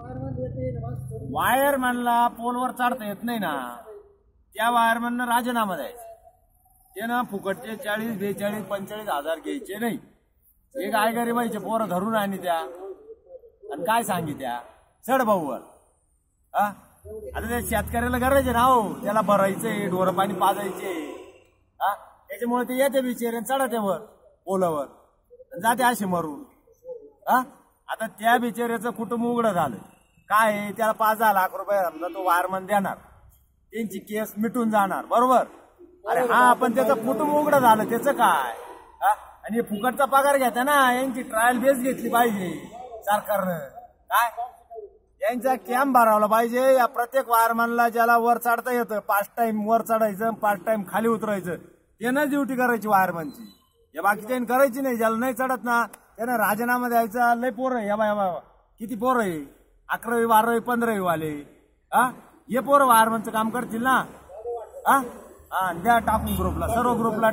वायरमॅनला पोलवर चढता येत नाही ना, त्या वायरमॅननं राजीनामा द्यायचा. ते ना फुकटचे 40, 42, 45 हजार घ्यायचे नाही. एक आहे गरीबाईचे पोरं धरून आणि त्या आणि काय सांगी त्या चढ भाऊवर. आता त्या शेतकऱ्याला गरज आहे ना हो, त्याला भरायचंय, ढोरं पाणी पाजायचे. त्याच्यामुळे ते येते बिचारे चढते वर पोलावर जाते असे मरून. आता त्या बिचाऱ्याचं कुटुंब उघडं झालं काय, त्याला 5-10 लाख रुपये समजा तो वायरमन देणार, त्यांची केस मिटून जाणार बरोबर. अरे हा, पण त्याचं कुटुंब उघडं झालं त्याचं काय. आणि फुकटचा पगार घ्या ना, यांची ट्रायल बेस घेतली पाहिजे सरकारनं. काय यांचा कॅम्प भरावला पाहिजे. या प्रत्येक वायरमॅनला ज्याला वर चढता येतं, 5 टाइम वर चढायचं, 5 टाइम खाली उतरायचं, त्यानं ड्युटी करायची वायरमॅनची. या बाकीच्या करायची नाही. ज्याला नाही चढत ना त्यानं राजीनामा द्यायचा. लय पोरं आहे, या बाबा किती पोरं आहे, 11वी 12वी 15वी वाले. हे पोरं वायरमॅनचं काम करतील ना. द्या टाकून ग्रुपला, सर्व ग्रुपला